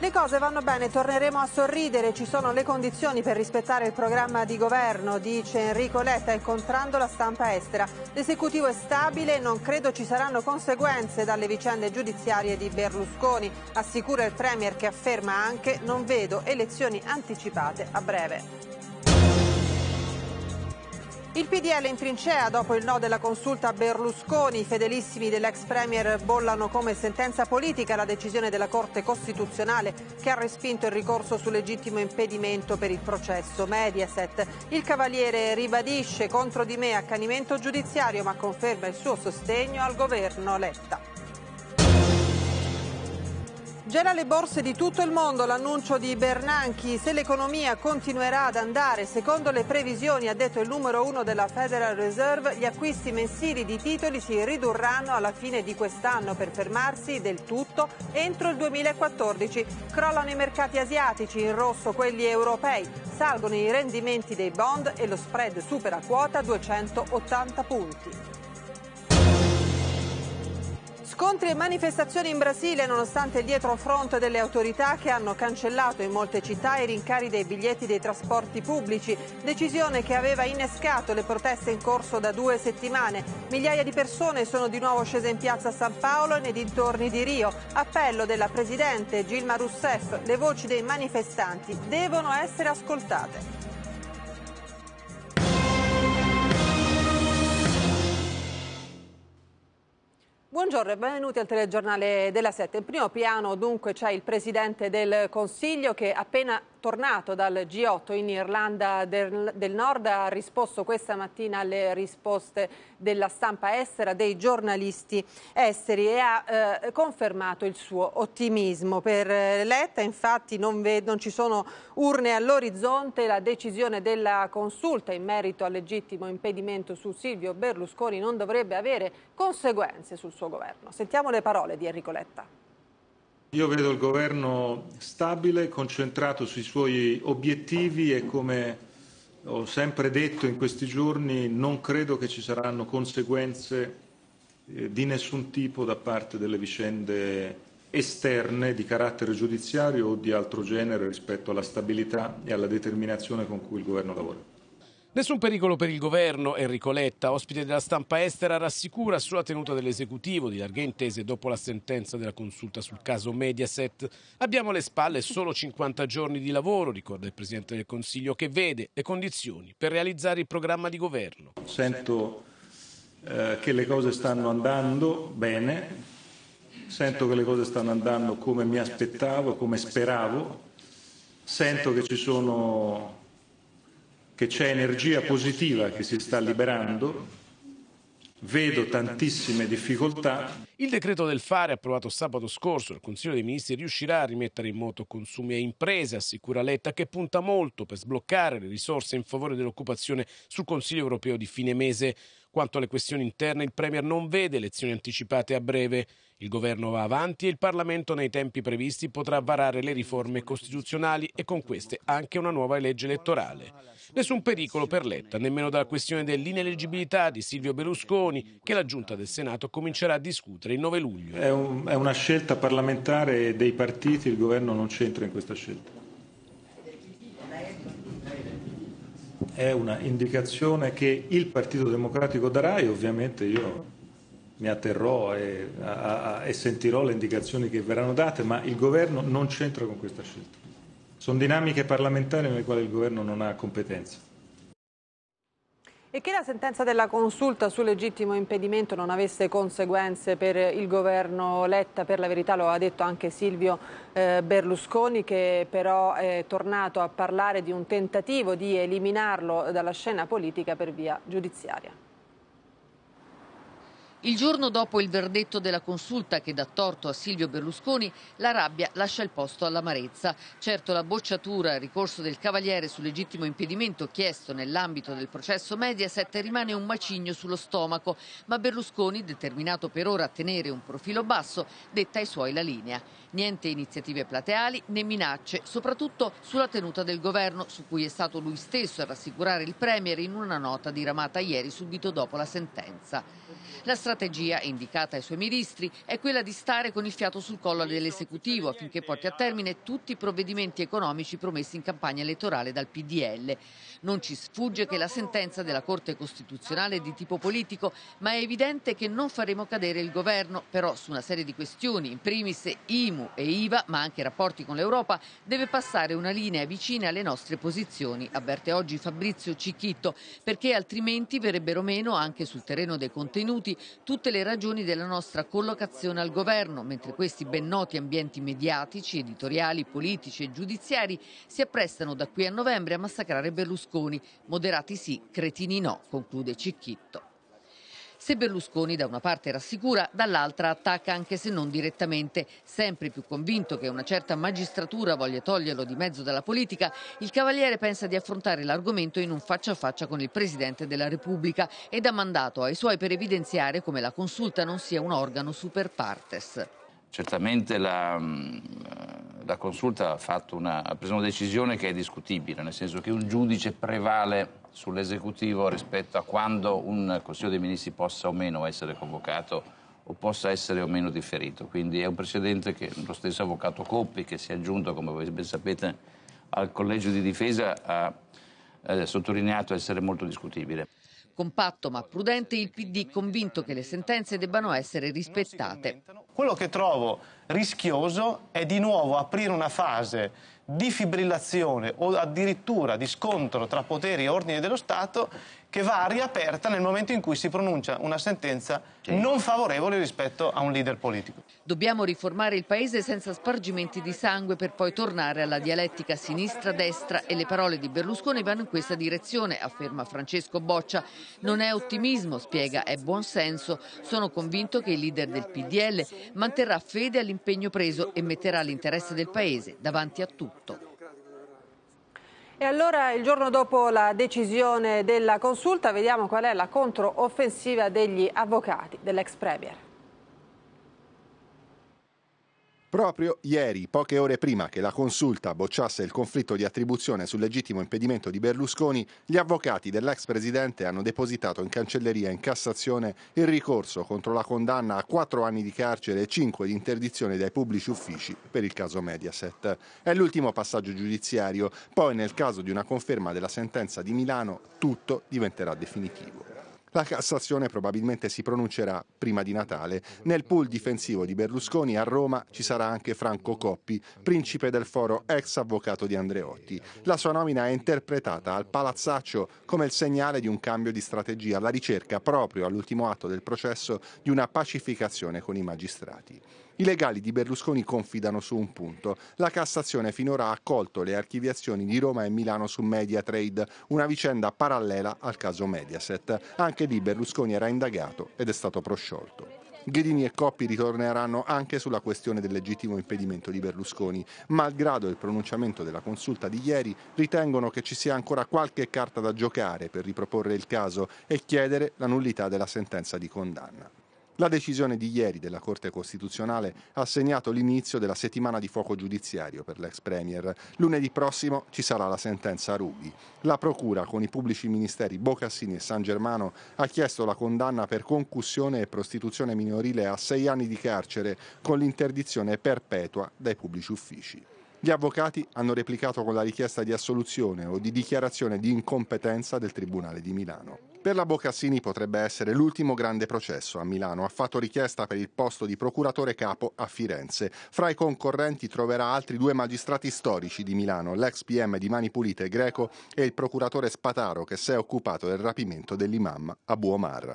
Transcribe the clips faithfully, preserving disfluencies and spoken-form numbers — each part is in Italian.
Le cose vanno bene, torneremo a sorridere, ci sono le condizioni per rispettare il programma di governo, dice Enrico Letta incontrando la stampa estera. L'esecutivo è stabile e non credo ci saranno conseguenze dalle vicende giudiziarie di Berlusconi, assicura il Premier, che afferma anche non vedo elezioni anticipate a breve. Il P D L in trincea dopo il no della consulta a Berlusconi. I fedelissimi dell'ex premier bollano come sentenza politica la decisione della Corte Costituzionale che ha respinto il ricorso sul legittimo impedimento per il processo Mediaset. Il Cavaliere ribadisce contro di me accanimento giudiziario, ma conferma il suo sostegno al governo Letta. Gela le borse di tutto il mondo l'annuncio di Bernanke. Se l'economia continuerà ad andare secondo le previsioni, ha detto il numero uno della Federal Reserve, gli acquisti mensili di titoli si ridurranno alla fine di quest'anno per fermarsi del tutto entro il duemilaquattordici. Crollano i mercati asiatici, in rosso quelli europei, salgono i rendimenti dei bond e lo spread supera quota duecentottanta punti. Scontri e manifestazioni in Brasile nonostante il dietrofront delle autorità che hanno cancellato in molte città i rincari dei biglietti dei trasporti pubblici, decisione che aveva innescato le proteste in corso da due settimane. Migliaia di persone sono di nuovo scese in piazza San Paolo e nei dintorni di Rio. Appello della presidente Dilma Rousseff, le voci dei manifestanti devono essere ascoltate. Buongiorno e benvenuti al telegiornale della sette. In primo piano dunque c'è il Presidente del Consiglio che appena tornato dal G otto in Irlanda del, del Nord ha risposto questa mattina alle risposte della stampa estera, dei giornalisti esteri e ha eh, confermato il suo ottimismo. Per Letta infatti non, non ci sono urne all'orizzonte, la decisione della consulta in merito al legittimo impedimento su Silvio Berlusconi non dovrebbe avere conseguenze sul suo governo. Sentiamo le parole di Enrico Letta. Io vedo il governo stabile, concentrato sui suoi obiettivi e, come ho sempre detto in questi giorni, non credo che ci saranno conseguenze eh, di nessun tipo da parte delle vicende esterne di carattere giudiziario o di altro genere rispetto alla stabilità e alla determinazione con cui il governo lavora. Nessun pericolo per il governo. Enrico Letta, ospite della stampa estera, rassicura sulla tenuta dell'esecutivo di larghe intese dopo la sentenza della consulta sul caso Mediaset. Abbiamo alle spalle solo cinquanta giorni di lavoro, ricorda il Presidente del Consiglio, che vede le condizioni per realizzare il programma di governo. Sento eh, che le cose stanno andando bene, sento che le cose stanno andando come mi aspettavo, come speravo, sento che ci sono... che c'è energia positiva che si sta liberando, vedo tantissime difficoltà. Il decreto del fare approvato sabato scorso dal Consiglio dei Ministri riuscirà a rimettere in moto consumi e imprese, assicura Letta, che punta molto per sbloccare le risorse in favore dell'occupazione sul Consiglio europeo di fine mese. Quanto alle questioni interne, il Premier non vede elezioni anticipate a breve. Il governo va avanti e il Parlamento nei tempi previsti potrà varare le riforme costituzionali e con queste anche una nuova legge elettorale. Nessun pericolo per Letta, nemmeno dalla questione dell'ineleggibilità di Silvio Berlusconi, che la Giunta del Senato comincerà a discutere il nove luglio. È, un, è una scelta parlamentare dei partiti, il governo non c'entra in questa scelta. È una indicazione che il Partito Democratico darà e ovviamente io mi atterrò e, a, a, e sentirò le indicazioni che verranno date, ma il governo non c'entra con questa scelta. Sono dinamiche parlamentari nelle quali il governo non ha competenza. E che la sentenza della consulta sul legittimo impedimento non avesse conseguenze per il governo Letta, per la verità lo ha detto anche Silvio eh, Berlusconi, che però è tornato a parlare di un tentativo di eliminarlo dalla scena politica per via giudiziaria. Il giorno dopo il verdetto della consulta che dà torto a Silvio Berlusconi, la rabbia lascia il posto all'amarezza. Certo, la bocciatura al ricorso del Cavaliere sul legittimo impedimento chiesto nell'ambito del processo Mediaset rimane un macigno sullo stomaco, ma Berlusconi, determinato per ora a tenere un profilo basso, detta ai suoi la linea. Niente iniziative plateali né minacce, soprattutto sulla tenuta del governo, su cui è stato lui stesso a rassicurare il Premier in una nota diramata ieri subito dopo la sentenza. La strategia, indicata ai suoi ministri, è quella di stare con il fiato sul collo dell'esecutivo affinché porti a termine tutti i provvedimenti economici promessi in campagna elettorale dal P D L. Non ci sfugge che la sentenza della Corte Costituzionale è di tipo politico, ma è evidente che non faremo cadere il governo. Però su una serie di questioni, in primis I M U e I V A, ma anche rapporti con l'Europa, deve passare una linea vicina alle nostre posizioni, avverte oggi Fabrizio Cicchitto, perché altrimenti verrebbero meno anche sul terreno dei contenuti tutte le ragioni della nostra collocazione al governo, mentre questi ben noti ambienti mediatici, editoriali, politici e giudiziari si apprestano da qui a novembre a massacrare Berlusconi. Moderati sì, cretini no, conclude Cicchitto. Se Berlusconi da una parte rassicura, dall'altra attacca anche se non direttamente. Sempre più convinto che una certa magistratura voglia toglierlo di mezzo dalla politica, il Cavaliere pensa di affrontare l'argomento in un faccia a faccia con il Presidente della Repubblica ed ha mandato ai suoi per evidenziare come la consulta non sia un organo super partes. Certamente la, la consulta ha, fatto una, ha preso una decisione che è discutibile, nel senso che un giudice prevale sull'esecutivo rispetto a quando un Consiglio dei Ministri possa o meno essere convocato o possa essere o meno differito. Quindi è un precedente che lo stesso avvocato Coppi, che si è aggiunto, come voi ben sapete, al Collegio di Difesa, ha eh, sottolineato essere molto discutibile. Compatto ma prudente il P D, convinto che le sentenze debbano essere rispettate. Quello che trovo rischioso è di nuovo aprire una fase di fibrillazione o addirittura di scontro tra poteri e ordini dello Stato che va riaperta nel momento in cui si pronuncia una sentenza non favorevole rispetto a un leader politico. Dobbiamo riformare il Paese senza spargimenti di sangue per poi tornare alla dialettica sinistra-destra e le parole di Berlusconi vanno in questa direzione, afferma Francesco Boccia. Non è ottimismo, spiega, è buonsenso. Sono convinto che il leader del P D L manterrà fede all'impegno preso e metterà l'interesse del Paese davanti a tutto. E allora, il giorno dopo la decisione della consulta, vediamo qual è la controoffensiva degli avvocati dell'ex premier. Proprio ieri, poche ore prima che la consulta bocciasse il conflitto di attribuzione sul legittimo impedimento di Berlusconi, gli avvocati dell'ex presidente hanno depositato in cancelleria in Cassazione il ricorso contro la condanna a quattro anni di carcere e cinque di interdizione dai pubblici uffici per il caso Mediaset. È l'ultimo passaggio giudiziario, poi nel caso di una conferma della sentenza di Milano tutto diventerà definitivo. La Cassazione probabilmente si pronuncerà prima di Natale. Nel pool difensivo di Berlusconi a Roma ci sarà anche Franco Coppi, principe del foro ex avvocato di Andreotti. La sua nomina è interpretata al Palazzaccio come il segnale di un cambio di strategia alla ricerca, proprio all'ultimo atto del processo, di una pacificazione con i magistrati. I legali di Berlusconi confidano su un punto. La Cassazione finora ha accolto le archiviazioni di Roma e Milano su Mediatrade, una vicenda parallela al caso Mediaset. Anche lì Berlusconi era indagato ed è stato prosciolto. Ghedini e Coppi ritorneranno anche sulla questione del legittimo impedimento di Berlusconi. Malgrado il pronunciamento della consulta di ieri, ritengono che ci sia ancora qualche carta da giocare per riproporre il caso e chiedere la nullità della sentenza di condanna. La decisione di ieri della Corte Costituzionale ha segnato l'inizio della settimana di fuoco giudiziario per l'ex premier. Lunedì prossimo ci sarà la sentenza Ruby. La Procura, con i pubblici ministeri Bocassini e San Germano, ha chiesto la condanna per concussione e prostituzione minorile a sei anni di carcere con l'interdizione perpetua dai pubblici uffici. Gli avvocati hanno replicato con la richiesta di assoluzione o di dichiarazione di incompetenza del Tribunale di Milano. Per la Bocassini potrebbe essere l'ultimo grande processo a Milano. Ha fatto richiesta per il posto di procuratore capo a Firenze. Fra i concorrenti troverà altri due magistrati storici di Milano, l'ex P M di Mani Pulite Greco e il procuratore Spataro, che si è occupato del rapimento dell'imam Abu Omar.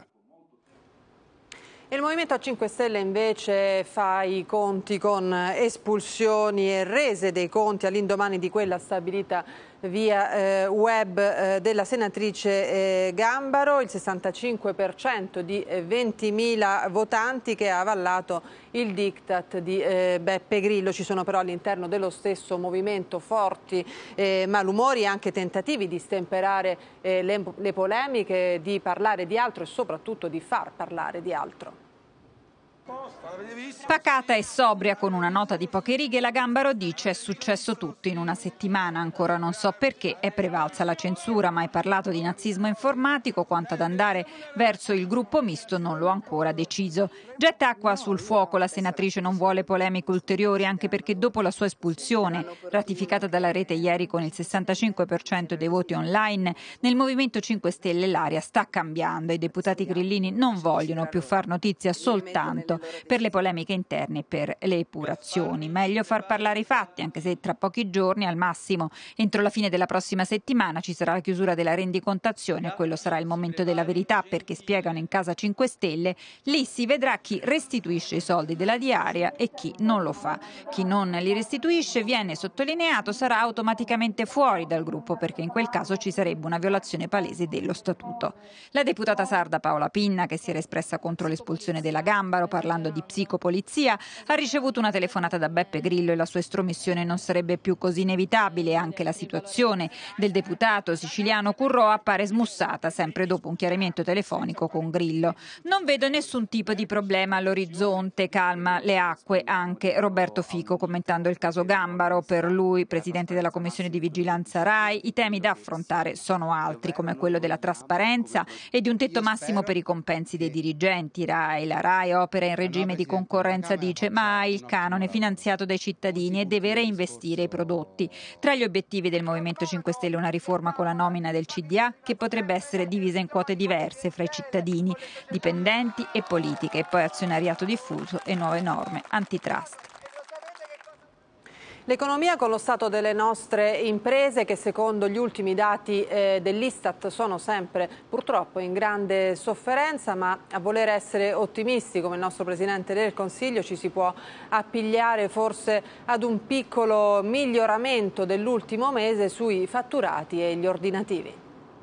Il Movimento cinque Stelle invece fa i conti con espulsioni e rese dei conti all'indomani di quella stabilita via eh, web eh, della senatrice eh, Gambaro, il sessantacinque per cento di eh, ventimila votanti che ha avallato il diktat di eh, Beppe Grillo. Ci sono però all'interno dello stesso movimento forti eh, malumori e anche tentativi di stemperare eh, le, le polemiche, di parlare di altro e soprattutto di far parlare di altro. Pacata e sobria, con una nota di poche righe, la Gambaro dice: è successo tutto in una settimana, ancora non so perché è prevalsa la censura, mai parlato di nazismo informatico, quanto ad andare verso il gruppo misto non l'ho ancora deciso. Getta acqua sul fuoco, la senatrice non vuole polemiche ulteriori, anche perché dopo la sua espulsione, ratificata dalla rete ieri con il sessantacinque per cento dei voti online, nel Movimento cinque Stelle l'aria sta cambiando. I deputati grillini non vogliono più far notizia soltanto per le polemiche interne e per le epurazioni. Meglio far parlare i fatti, anche se tra pochi giorni, al massimo entro la fine della prossima settimana, ci sarà la chiusura della rendicontazione e quello sarà il momento della verità, perché spiegano in Casa cinque Stelle, lì si vedrà chi restituisce i soldi della diaria e chi non lo fa. Chi non li restituisce, viene sottolineato, sarà automaticamente fuori dal gruppo, perché in quel caso ci sarebbe una violazione palese dello statuto. La deputata sarda Paola Pinna, che si era espressa contro l'espulsione della Gambaro parlando di psicopolizia, ha ricevuto una telefonata da Beppe Grillo e la sua estromissione non sarebbe più così inevitabile. Anche la situazione del deputato siciliano Currò appare smussata, sempre dopo un chiarimento telefonico con Grillo. Non vedo nessun tipo di problema all'orizzonte, calma le acque anche Roberto Fico commentando il caso Gambaro. Per lui, presidente della commissione di vigilanza RAI, i temi da affrontare sono altri, come quello della trasparenza e di un tetto massimo per i compensi dei dirigenti RAI. La RAI opera in regime di concorrenza, dice, ma ha il canone finanziato dai cittadini e deve reinvestire i prodotti. Tra gli obiettivi del Movimento cinque Stelle una riforma con la nomina del C D A che potrebbe essere divisa in quote diverse fra i cittadini, dipendenti e politiche, e poi azionariato diffuso e nuove norme antitrust. L'economia con lo stato delle nostre imprese, che secondo gli ultimi dati eh, dell'Istat sono sempre purtroppo in grande sofferenza, ma a voler essere ottimisti come il nostro Presidente del Consiglio ci si può appigliare forse ad un piccolo miglioramento dell'ultimo mese sui fatturati e gli ordinativi.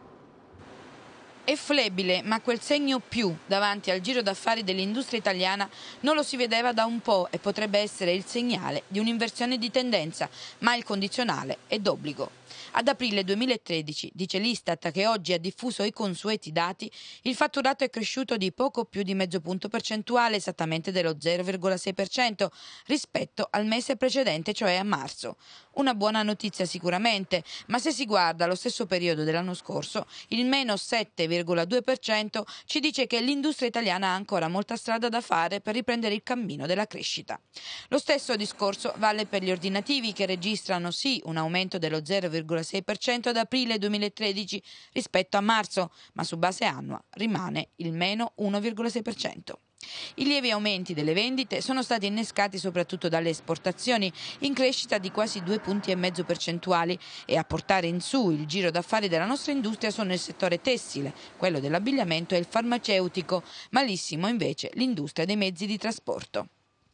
È flebile, ma quel segno più davanti al giro d'affari dell'industria italiana non lo si vedeva da un po' e potrebbe essere il segnale di un'inversione di tendenza, ma il condizionale è d'obbligo. Ad aprile duemilatredici, dice l'Istat che oggi ha diffuso i consueti dati, il fatturato è cresciuto di poco più di mezzo punto percentuale, esattamente dello zero virgola sei per cento, rispetto al mese precedente, cioè a marzo. Una buona notizia sicuramente, ma se si guarda lo stesso periodo dell'anno scorso, il meno sette virgola due per cento ci dice che l'industria italiana ha ancora molta strada da fare per riprendere il cammino della crescita. Lo stesso discorso vale per gli ordinativi, che registrano sì un aumento dello zero virgola sei per cento ad aprile duemilatredici rispetto a marzo, ma su base annua rimane il meno uno virgola sei per cento. I lievi aumenti delle vendite sono stati innescati soprattutto dalle esportazioni, in crescita di quasi due punti e mezzo percentuali, e a portare in su il giro d'affari della nostra industria sono il settore tessile, quello dell'abbigliamento e il farmaceutico, malissimo invece l'industria dei mezzi di trasporto.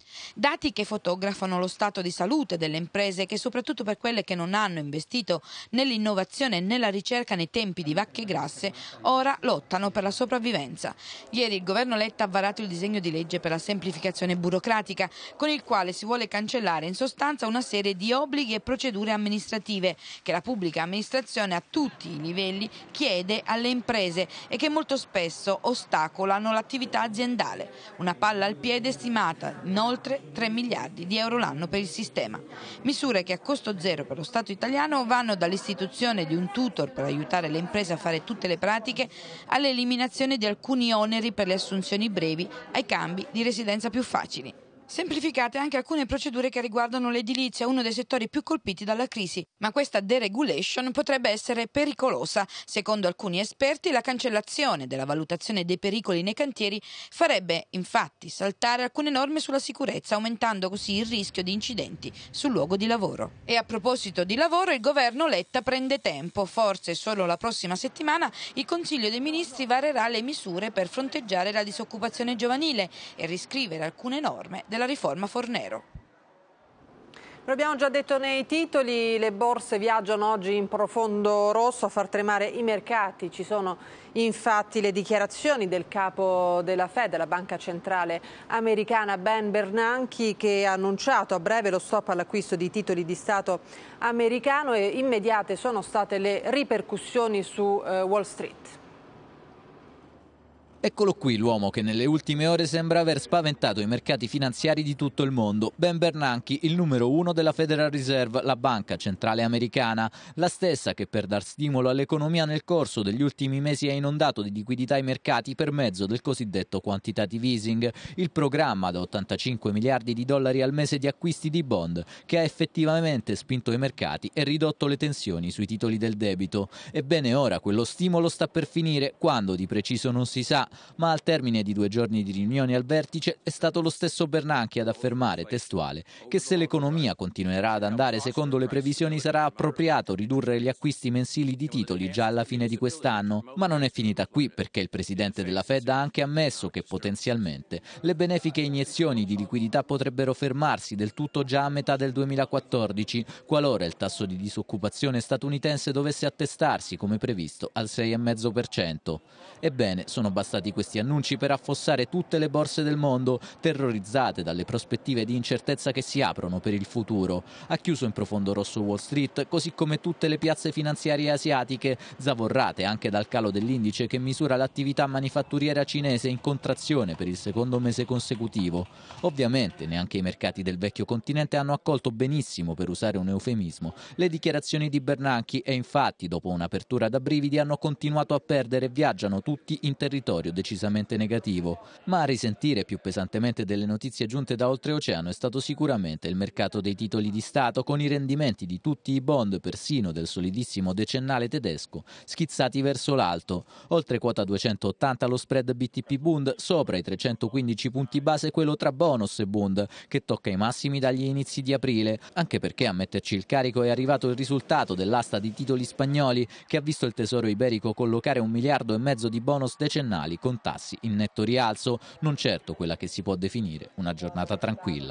Dati che fotografano lo stato di salute delle imprese che, soprattutto per quelle che non hanno investito nell'innovazione e nella ricerca nei tempi di vacche grasse, ora lottano per la sopravvivenza. Ieri il governo Letta ha varato il disegno di legge per la semplificazione burocratica, con il quale si vuole cancellare in sostanza una serie di obblighi e procedure amministrative che la pubblica amministrazione a tutti i livelli chiede alle imprese e che molto spesso ostacolano l'attività aziendale. Una palla al piede stimata in oltre tre miliardi di euro l'anno per il sistema. Misure che a costo zero per lo Stato italiano vanno dall'istituzione di un tutor per aiutare le imprese a fare tutte le pratiche, all'eliminazione di alcuni oneri per le assunzioni brevi, ai cambi di residenza più facili. Semplificate anche alcune procedure che riguardano l'edilizia, uno dei settori più colpiti dalla crisi, ma questa deregulation potrebbe essere pericolosa. Secondo alcuni esperti, la cancellazione della valutazione dei pericoli nei cantieri farebbe infatti saltare alcune norme sulla sicurezza, aumentando così il rischio di incidenti sul luogo di lavoro. E a proposito di lavoro, il governo Letta prende tempo. Forse solo la prossima settimana il Consiglio dei Ministri varerà le misure per fronteggiare la disoccupazione giovanile e riscrivere alcune norme della riforma Fornero. Lo abbiamo già detto nei titoli, le borse viaggiano oggi in profondo rosso a far tremare i mercati. Ci sono infatti le dichiarazioni del capo della Fed, della Banca Centrale Americana, Ben Bernanke, che ha annunciato a breve lo stop all'acquisto di titoli di Stato americano, e immediate sono state le ripercussioni su uh, Wall Street. Eccolo qui l'uomo che nelle ultime ore sembra aver spaventato i mercati finanziari di tutto il mondo. Ben Bernanke, il numero uno della Federal Reserve, la banca centrale americana, la stessa che per dar stimolo all'economia nel corso degli ultimi mesi ha inondato di liquidità i mercati per mezzo del cosiddetto quantitative easing, il programma da ottantacinque miliardi di dollari al mese di acquisti di bond che ha effettivamente spinto i mercati e ridotto le tensioni sui titoli del debito. Ebbene ora quello stimolo sta per finire, quando di preciso non si sa, ma al termine di due giorni di riunioni al vertice è stato lo stesso Bernanke ad affermare, testuale, che se l'economia continuerà ad andare secondo le previsioni sarà appropriato ridurre gli acquisti mensili di titoli già alla fine di quest'anno. Ma non è finita qui, perché il presidente della Fed ha anche ammesso che potenzialmente le benefiche iniezioni di liquidità potrebbero fermarsi del tutto già a metà del duemilaquattordici, qualora il tasso di disoccupazione statunitense dovesse attestarsi come previsto al sei virgola cinque per cento. Ebbene, sono bastati questi annunci per affossare tutte le borse del mondo, terrorizzate dalle prospettive di incertezza che si aprono per il futuro. Ha chiuso in profondo rosso Wall Street, così come tutte le piazze finanziarie asiatiche, zavorrate anche dal calo dell'indice che misura l'attività manifatturiera cinese in contrazione per il secondo mese consecutivo. Ovviamente neanche i mercati del vecchio continente hanno accolto benissimo, per usare un eufemismo, le dichiarazioni di Bernanke e infatti, dopo un'apertura da brividi, hanno continuato a perdere e viaggiano tutti in territorio decisamente negativo. Ma a risentire più pesantemente delle notizie giunte da oltreoceano è stato sicuramente il mercato dei titoli di Stato, con i rendimenti di tutti i bond, persino del solidissimo decennale tedesco, schizzati verso l'alto. Oltre quota duecentottanta lo spread B T P Bund, sopra i trecentoquindici punti base quello tra bonus e Bund, che tocca i massimi dagli inizi di aprile, anche perché a metterci il carico è arrivato il risultato dell'asta di titoli spagnoli, che ha visto il tesoro iberico collocare un miliardo e mezzo di bonus decennali con tassi in netto rialzo, non certo quella che si può definire una giornata tranquilla.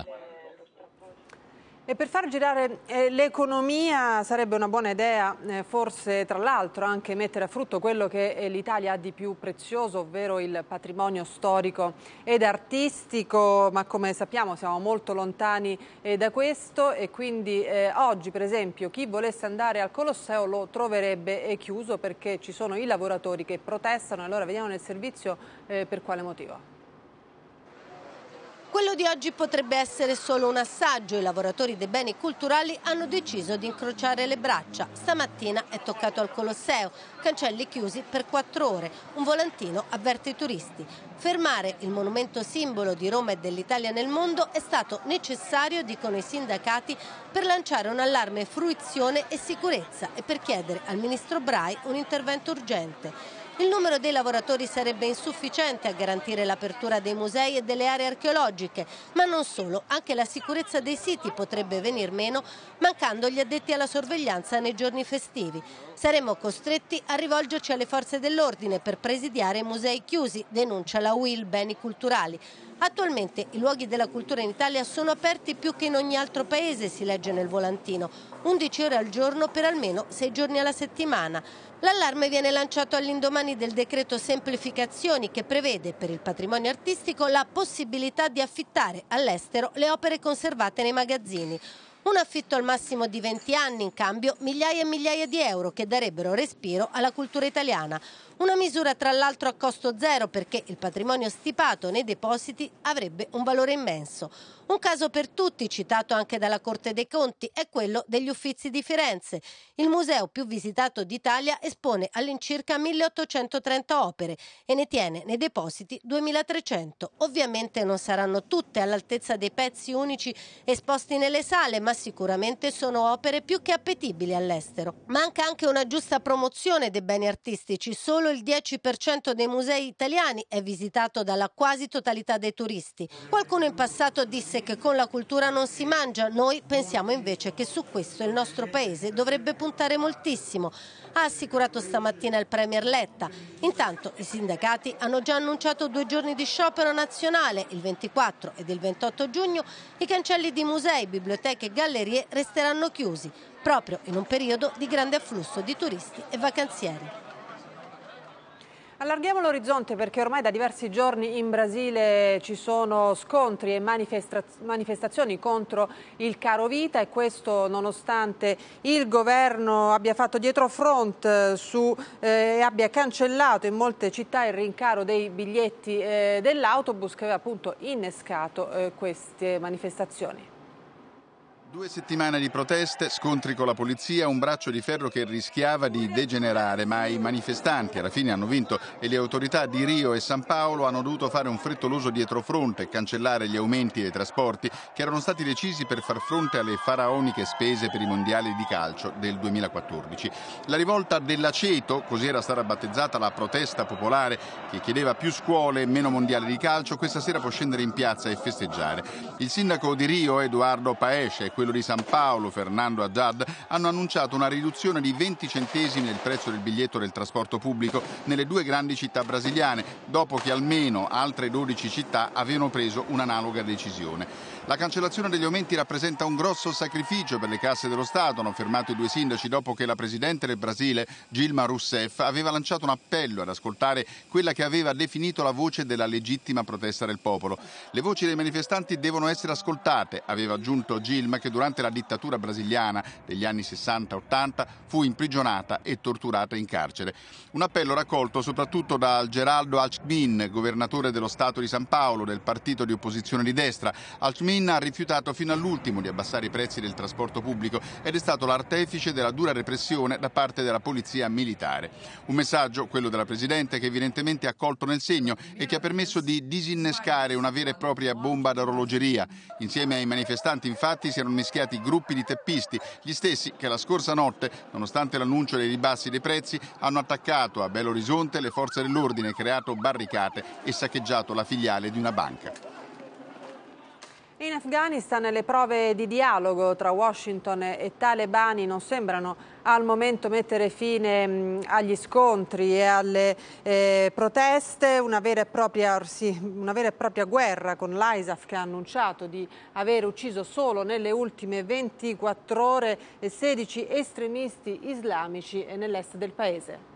E per far girare eh, l'economia sarebbe una buona idea eh, forse tra l'altro anche mettere a frutto quello che eh, l'Italia ha di più prezioso, ovvero il patrimonio storico ed artistico, ma come sappiamo siamo molto lontani eh, da questo e quindi eh, oggi per esempio chi volesse andare al Colosseo lo troverebbe eh, chiuso perché ci sono i lavoratori che protestano. Allora vediamo nel servizio eh, per quale motivo. Quello di oggi potrebbe essere solo un assaggio. I lavoratori dei beni culturali hanno deciso di incrociare le braccia. Stamattina è toccato al Colosseo, cancelli chiusi per quattro ore. Un volantino avverte i turisti. Fermare il monumento simbolo di Roma e dell'Italia nel mondo è stato necessario, dicono i sindacati, per lanciare un allarme fruizione e sicurezza e per chiedere al ministro Brai un intervento urgente. Il numero dei lavoratori sarebbe insufficiente a garantire l'apertura dei musei e delle aree archeologiche, ma non solo, anche la sicurezza dei siti potrebbe venir meno, mancando gli addetti alla sorveglianza nei giorni festivi. Saremo costretti a rivolgerci alle forze dell'ordine per presidiare i musei chiusi, denuncia la U I L Beni Culturali. Attualmente i luoghi della cultura in Italia sono aperti più che in ogni altro paese, si legge nel volantino, undici ore al giorno per almeno sei giorni alla settimana. L'allarme viene lanciato all'indomani del decreto semplificazioni che prevede per il patrimonio artistico la possibilità di affittare all'estero le opere conservate nei magazzini. Un affitto al massimo di venti anni, in cambio migliaia e migliaia di euro che darebbero respiro alla cultura italiana. Una misura tra l'altro a costo zero perché il patrimonio stipato nei depositi avrebbe un valore immenso. Un caso per tutti, citato anche dalla Corte dei Conti, è quello degli Uffizi di Firenze. Il museo più visitato d'Italia espone all'incirca milleottocentotrenta opere e ne tiene nei depositi duemilatrecento. Ovviamente non saranno tutte all'altezza dei pezzi unici esposti nelle sale, ma sicuramente sono opere più che appetibili all'estero. Manca anche una giusta promozione dei beni artistici. Solo il dieci per cento dei musei italiani è visitato dalla quasi totalità dei turisti. Qualcuno in passato disse che con la cultura non si mangia, noi pensiamo invece che su questo il nostro paese dovrebbe puntare moltissimo, ha assicurato stamattina il Premier Letta. Intanto i sindacati hanno già annunciato due giorni di sciopero nazionale, il ventiquattro ed il ventotto giugno. I cancelli di musei, biblioteche e gallerie resteranno chiusi, proprio in un periodo di grande afflusso di turisti e vacanzieri. Allarghiamo l'orizzonte perché ormai da diversi giorni in Brasile ci sono scontri e manifesta- manifestazioni contro il caro vita, e questo nonostante il governo abbia fatto dietrofront su, eh, e abbia cancellato in molte città il rincaro dei biglietti eh, dell'autobus, che aveva appunto innescato eh, queste manifestazioni. Due settimane di proteste, scontri con la polizia, un braccio di ferro che rischiava di degenerare, ma i manifestanti alla fine hanno vinto e le autorità di Rio e San Paolo hanno dovuto fare un frettoloso dietrofront e cancellare gli aumenti dei trasporti che erano stati decisi per far fronte alle faraoniche spese per i mondiali di calcio del duemilaquattordici. La rivolta dell'aceto, così era stata battezzata la protesta popolare che chiedeva più scuole e meno mondiali di calcio, questa sera può scendere in piazza e festeggiare. Il sindaco di Rio, Eduardo Paes, e quello di San Paolo, Fernando Haddad, hanno annunciato una riduzione di venti centesimi del prezzo del biglietto del trasporto pubblico nelle due grandi città brasiliane, dopo che almeno altre dodici città avevano preso un'analoga decisione. La cancellazione degli aumenti rappresenta un grosso sacrificio per le casse dello Stato, hanno affermato i due sindaci dopo che la Presidente del Brasile, Dilma Rousseff, aveva lanciato un appello ad ascoltare quella che aveva definito la voce della legittima protesta del popolo. Le voci dei manifestanti devono essere ascoltate, aveva aggiunto Dilma, che durante la dittatura brasiliana degli anni sessanta ottanta fu imprigionata e torturata in carcere. Un appello raccolto soprattutto da Geraldo Alckmin, governatore dello Stato di San Paolo, del partito di opposizione di destra. Alckmin ha rifiutato fino all'ultimo di abbassare i prezzi del trasporto pubblico ed è stato l'artefice della dura repressione da parte della polizia militare. Un messaggio, quello della Presidente, che evidentemente ha colto nel segno e che ha permesso di disinnescare una vera e propria bomba ad orologeria. Insieme ai manifestanti, infatti, si erano mischiati gruppi di teppisti, gli stessi che la scorsa notte, nonostante l'annuncio dei ribassi dei prezzi, hanno attaccato a Belo Horizonte le forze dell'ordine, creato barricate e saccheggiato la filiale di una banca. In Afghanistan le prove di dialogo tra Washington e talebani non sembrano al momento mettere fine mh, agli scontri e alle eh, proteste, una vera, e propria, sì, una vera e propria guerra con l'I S A F, che ha annunciato di aver ucciso solo nelle ultime ventiquattro ore sedici estremisti islamici nell'est del paese.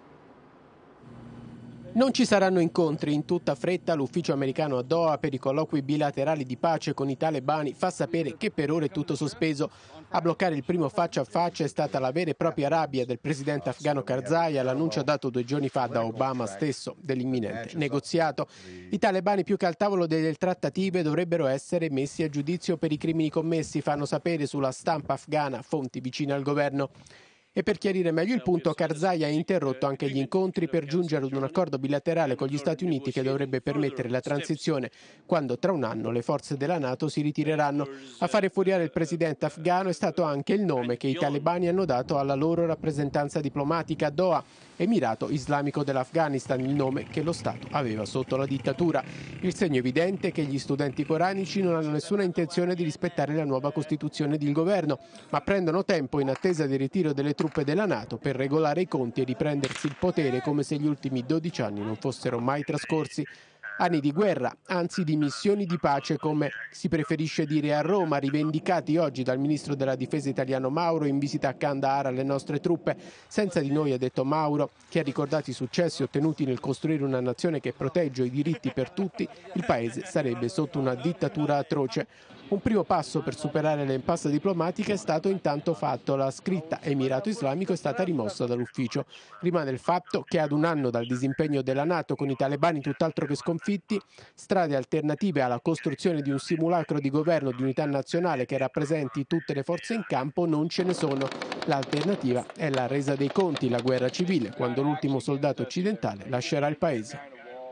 Non ci saranno incontri. In tutta fretta l'ufficio americano a Doha per i colloqui bilaterali di pace con i talebani fa sapere che per ora è tutto sospeso. A bloccare il primo faccia a faccia è stata la vera e propria rabbia del presidente afghano Karzai all'annuncio dato due giorni fa da Obama stesso dell'imminente negoziato. I talebani, più che al tavolo delle trattative, dovrebbero essere messi a giudizio per i crimini commessi, fanno sapere sulla stampa afghana fonti vicine al governo. E per chiarire meglio il punto, Karzai ha interrotto anche gli incontri per giungere ad un accordo bilaterale con gli Stati Uniti che dovrebbe permettere la transizione quando tra un anno le forze della NATO si ritireranno. A fare furiare il presidente afghano è stato anche il nome che i talebani hanno dato alla loro rappresentanza diplomatica a Doha, Emirato Islamico dell'Afghanistan, il nome che lo Stato aveva sotto la dittatura. Il segno evidente è che gli studenti coranici non hanno nessuna intenzione di rispettare la nuova Costituzione del governo, ma prendono tempo in attesa del ritiro delle truppe della NATO per regolare i conti e riprendersi il potere come se gli ultimi dodici anni non fossero mai trascorsi. Anni di guerra, anzi di missioni di pace, come si preferisce dire a Roma, rivendicati oggi dal ministro della difesa italiano Mauro in visita a Kandahar alle nostre truppe. Senza di noi, ha detto Mauro, che ha ricordato i successi ottenuti nel costruire una nazione che protegge i diritti per tutti, il paese sarebbe sotto una dittatura atroce. Un primo passo per superare l'impasse diplomatica è stato intanto fatto. La scritta Emirato Islamico è stata rimossa dall'ufficio. Rimane il fatto che ad un anno dal disimpegno della NATO con i talebani tutt'altro che sconfitti, strade alternative alla costruzione di un simulacro di governo di unità nazionale che rappresenti tutte le forze in campo non ce ne sono. L'alternativa è la resa dei conti, la guerra civile, quando l'ultimo soldato occidentale lascerà il paese.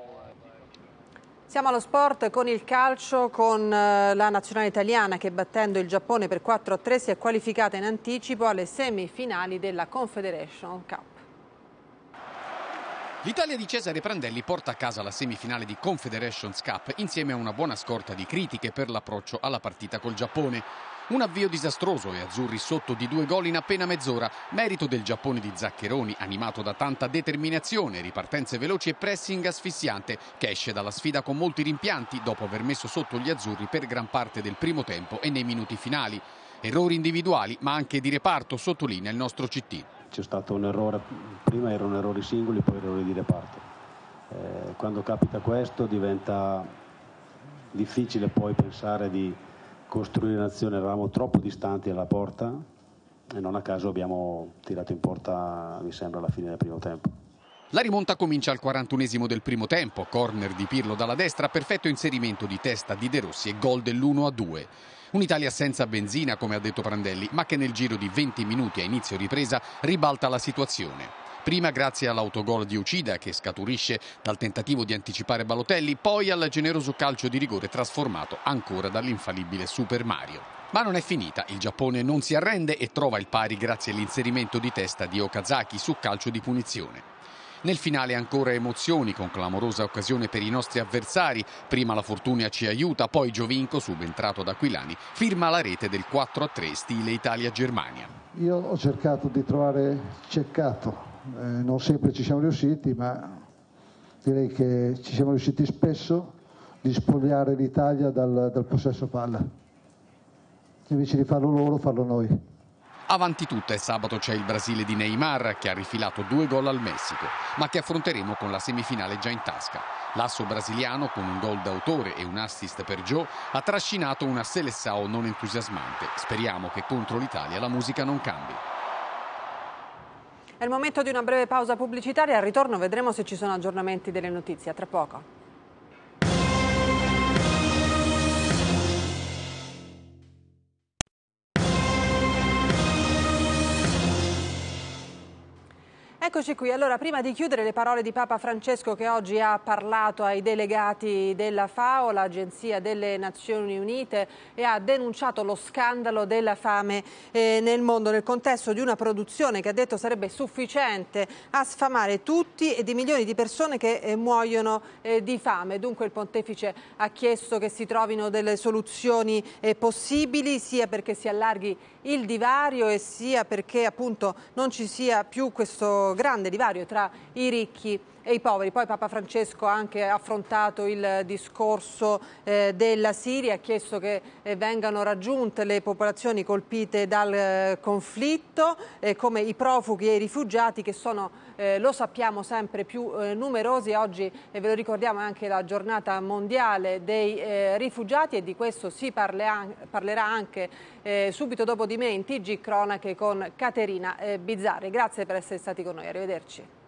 Siamo allo sport con il calcio, con la nazionale italiana che, battendo il Giappone per quattro a tre, si è qualificata in anticipo alle semifinali della Confederation Cup. L'Italia di Cesare Prandelli porta a casa la semifinale di Confederations Cup insieme a una buona scorta di critiche per l'approccio alla partita col Giappone. Un avvio disastroso e azzurri sotto di due gol in appena mezz'ora, merito del Giappone di Zaccheroni, animato da tanta determinazione, ripartenze veloci e pressing asfissiante, che esce dalla sfida con molti rimpianti dopo aver messo sotto gli azzurri per gran parte del primo tempo e nei minuti finali. Errori individuali ma anche di reparto, sottolinea il nostro C T. C'è stato un errore, prima erano errori singoli, poi errori di reparto. Eh, quando capita questo diventa difficile poi pensare di costruire nazione, eravamo troppo distanti alla porta e non a caso abbiamo tirato in porta, mi sembra, alla fine del primo tempo. La rimonta comincia al quarantunesimo del primo tempo, corner di Pirlo dalla destra, perfetto inserimento di testa di De Rossi e gol dell'uno a due. Un'Italia senza benzina, come ha detto Prandelli, ma che nel giro di venti minuti a inizio ripresa ribalta la situazione. Prima grazie all'autogol di Uchida che scaturisce dal tentativo di anticipare Balotelli, poi al generoso calcio di rigore trasformato ancora dall'infallibile Super Mario. Ma non è finita, il Giappone non si arrende e trova il pari grazie all'inserimento di testa di Okazaki su calcio di punizione. Nel finale ancora emozioni con clamorosa occasione per i nostri avversari, prima la fortuna ci aiuta, poi Giovinco, subentrato da Aquilani, firma la rete del quattro a tre stile Italia-Germania. Io ho cercato di trovare Ceccato, eh, non sempre ci siamo riusciti, ma direi che ci siamo riusciti spesso di spogliare l'Italia dal, dal possesso palla, invece di farlo loro, farlo noi. Avanti tutta e sabato c'è il Brasile di Neymar che ha rifilato due gol al Messico, ma che affronteremo con la semifinale già in tasca. L'asso brasiliano, con un gol d'autore e un assist per Joe, ha trascinato una Seleção non entusiasmante. Speriamo che contro l'Italia la musica non cambi. È il momento di una breve pausa pubblicitaria, al ritorno vedremo se ci sono aggiornamenti delle notizie. A tra poco. Eccoci qui, allora prima di chiudere le parole di Papa Francesco che oggi ha parlato ai delegati della FAO, l'Agenzia delle Nazioni Unite, e ha denunciato lo scandalo della fame eh, nel mondo nel contesto di una produzione che ha detto sarebbe sufficiente a sfamare tutti e di milioni di persone che eh, muoiono eh, di fame. Dunque il pontefice ha chiesto che si trovino delle soluzioni eh, possibili, sia perché si allarghi il divario e sia perché appunto non ci sia più questo grande divario tra i ricchi e i poveri. Poi Papa Francesco ha anche affrontato il discorso eh, della Siria, ha chiesto che eh, vengano raggiunte le popolazioni colpite dal eh, conflitto, eh, come i profughi e i rifugiati che sono, eh, lo sappiamo, sempre più eh, numerosi. Oggi, eh, ve lo ricordiamo, è anche la giornata mondiale dei eh, rifugiati e di questo si parle, parlerà anche eh, subito dopo di me in T G Cronache con Caterina eh, Bizzarri. Grazie per essere stati con noi, arrivederci.